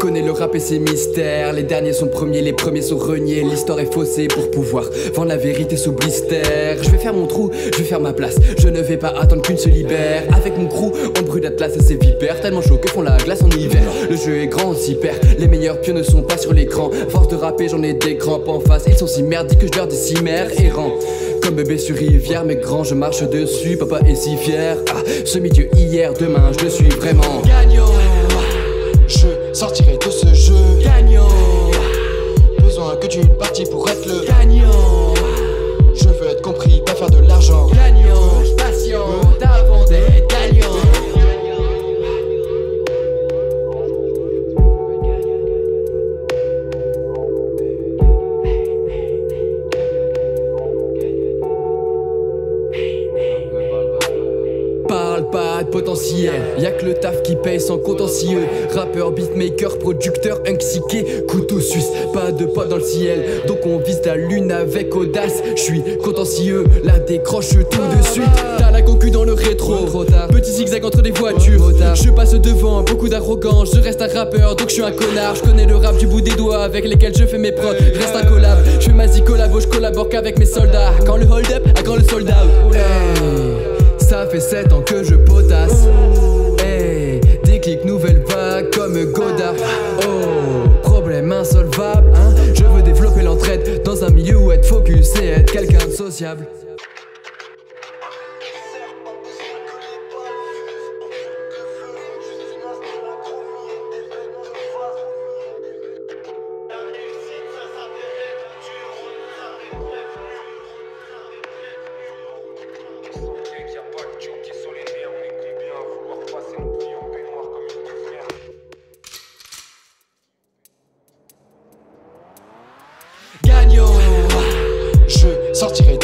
connais le rap et ses mystères. Les derniers sont premiers, les premiers sont reniés. L'histoire est faussée pour pouvoir vendre la vérité sous blister. Je vais faire mon trou, je vais faire ma place. Je ne vais pas attendre qu'une se libère. Avec mon crew, on brûle Atlas et ses vipères. Tellement chaud que font la glace en hiver. Le jeu est grand, on s'y perd. Les meilleurs pions ne sont pas sur l'écran. Force de rapper, j'en ai des crampes en face. Ils sont si merdiques que je leur dis si mère errant. Comme bébé sur rivière, mais grand, je marche dessus. Papa est si fier. Ah, ce milieu hier, demain, je le suis vraiment. Gagnant, je sortirai de ce jeu. Gagnant, besoin que d'une partie pour être le gagnant. Je veux être compris, pas faire de l'argent. Gagnant, patient, avant d'être gagnant. Parle pas de potentiel, y'a que le taf qui paye sans contentieux. Rappeur, beatmaker, producteur, inxiqué, couteau suisse, pas de pas dans le ciel. Donc on vise la lune avec audace. J'suis contentieux, la décroche tout de suite. T'as la concu dans le rétro, petit zigzag entre les voitures. Je passe devant, beaucoup d'arrogance. Je reste un rappeur, donc je suis un connard. Je connais le rap du bout des doigts avec lesquels je fais mes prods. Reste un collab, je fais ma zi collabo, je collabore qu'avec mes soldats. Quand le hold up, à quand le sold out. Ça fait 7 ans que je potasse. Hey, déclic, nouvelle vague comme Godard. Oh, problème insolvable, hein. Je veux développer l'entraide dans un milieu où être focus et être quelqu'un de sociable. Gagnant, je sortirai